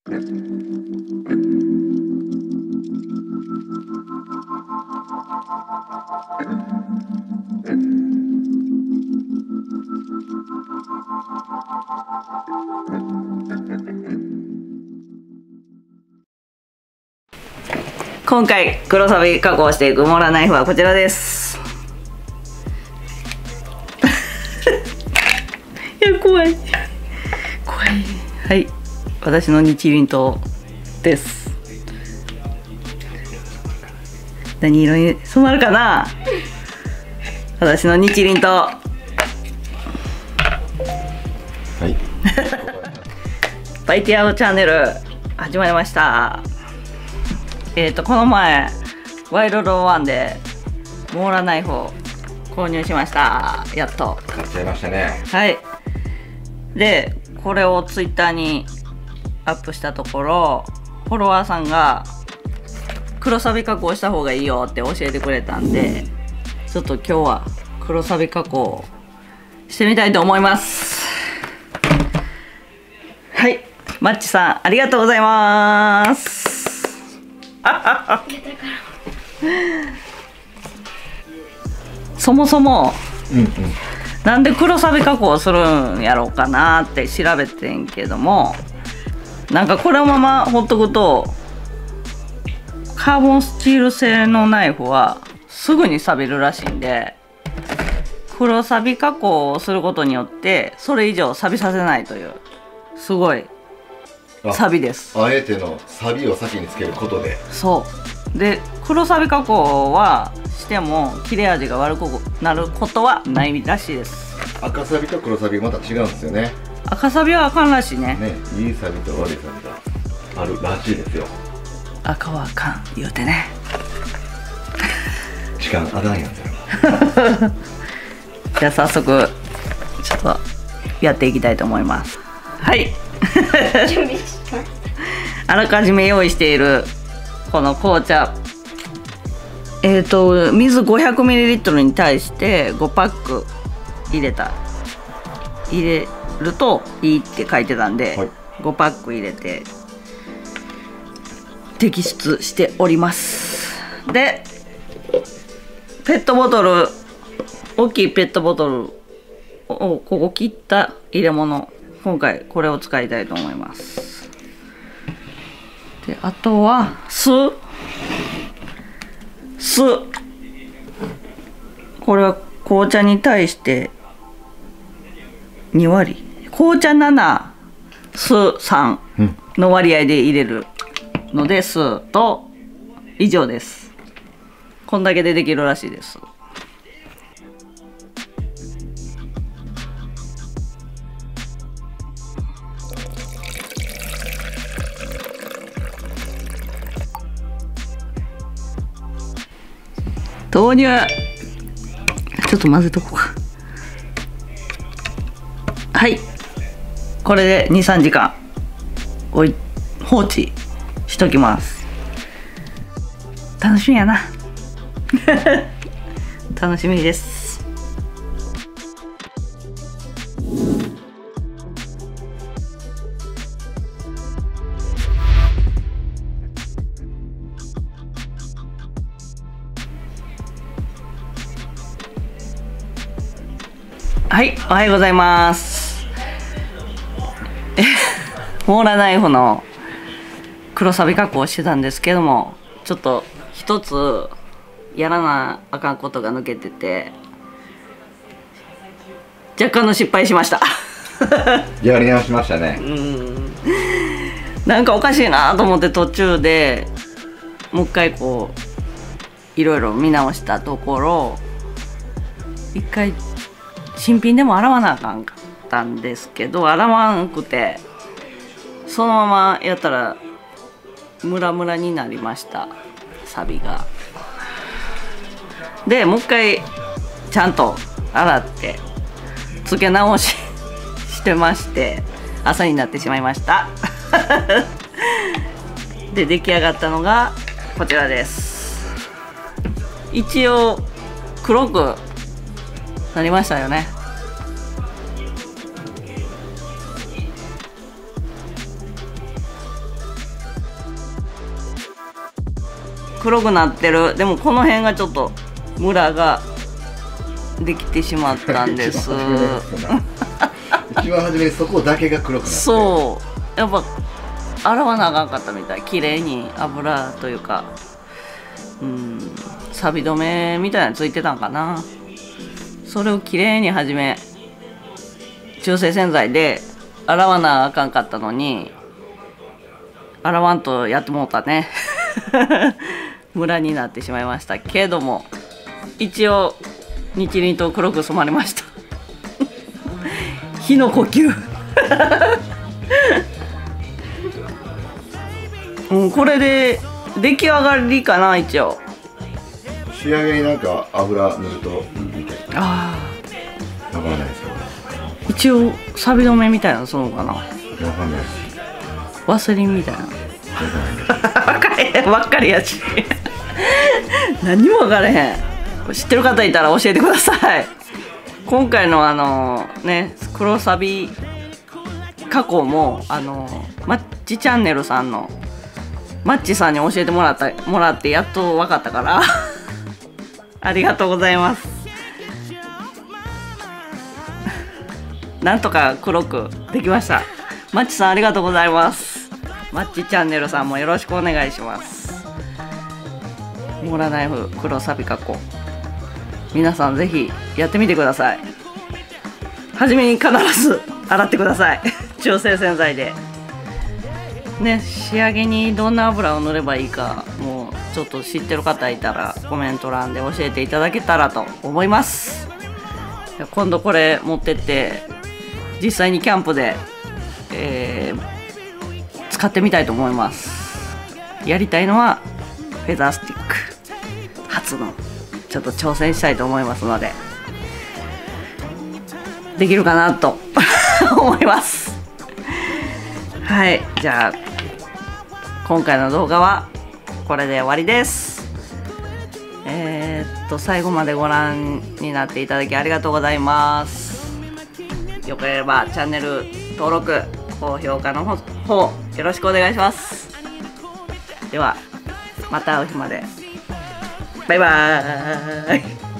今回黒サビ加工していくモーラーナイフはこちらです。いや怖い怖い。はい、私の日輪刀です。何色に染まるかな。私の日輪刀。はい。バイティアオチャンネル始まりました。この前ワイルドワンでモーラーナイフを購入しました。やっと買っちゃいましたね。 はい。でこれをツイッターにアップしたところ、フォロワーさんが黒サビ加工した方がいいよって教えてくれたんで、ちょっと今日は黒サビ加工してみたいと思います。はい、マッチさんありがとうございます。そもそも、なんで黒サビ加工するんやろうかなって調べてんけども、なんかこのままほっとくとカーボンスチール製のナイフはすぐに錆びるらしいんで、黒サビ加工をすることによってそれ以上錆びさせないというすごいサビです。 あえてのサビを先につけることで。 そうで、黒サビ加工はしても切れ味が悪くなることはないらしいです。 赤サビと黒サビまた違うんですよね。 赤サビはあかんらしいね。 いいサビと悪いサビがあるらしいですよ。 赤はあかん言うてね。 時間あかんやん。 じゃあ早速ちょっとやっていきたいと思います。はい。準備します。あらかじめ用意しているこの紅茶、水 500ml に対して5パック入れるといいって書いてたんで、はい、5パック入れて摘出しております。でペットボトル、大きいペットボトルをここ切った入れ物、今回これを使いたいと思います。であとは酢、これは紅茶に対して2割、紅茶7酢3の割合で入れるので、酢と以上です。こんだけでできるらしいです。豆乳ちょっと混ぜとこうか。はい、これで 2,3 時間放置しときます。楽しみやな。楽しみです。はい、おはようございます。モーラーナイフの黒サビ加工をしてたんですけども、ちょっと一つやらなあかんことが抜けてて、若干の失敗しました。 やり直しましたね。 なんかおかしいなと思って途中でもう一回こういろいろ見直したところ、一回新品でも洗わなあかんかったんですけど、洗わんくてそのままやったらムラムラになりました、サビが。でもう一回ちゃんと洗って付け直ししてまして、朝になってしまいました。で出来上がったのがこちらです。一応黒くなりましたよね。 黒くなってる。でもこの辺がちょっとムラができてしまったんです一番初めにそこだけが黒くなって、 そうやっぱ洗わなあかんかったみたい。綺麗に油というか錆止めみたいなのついてたんかな。それを綺麗に初め中性洗剤で洗わなあかんかったのに洗わんとやってもうたねムラになってしまいましたけども、一応日輪と黒く染まりました火の呼吸これで出来上がりかな。一応仕上げになんか油塗るといいみたいな。 あわからないですけど、 一応錆び止めみたいなのするのかな。 わかんないです。 ワセリンみたいなばっかりやし何も分からへん。知ってる方いたら教えてください。今回の黒サビ加工もマッチチャンネルさんのマッチさんに教えてもらってやっと分かったからありがとうございます。なんとか黒くできました。マッチさんありがとうございます。マッチチャンネルさんもよろしくお願いします。モラナイフ黒サビ加工、皆さんぜひやってみてください。はじめに必ず洗ってください中性洗剤でね。仕上げにどんな油を塗ればいいかもうちょっと知ってる方いたらコメント欄で教えていただけたらと思います。今度これ持ってって実際にキャンプで、使ってみたいと思います。やりたいのはフェザースティック初のちょっと挑戦したいと思いますので、できるかなと思います。はい、じゃあ今回の動画はこれで終わりです。最後までご覧になっていただきありがとうございます。よければチャンネル登録高評価の方よろしくお願いします。ではまた会う日まで。バイバーイ。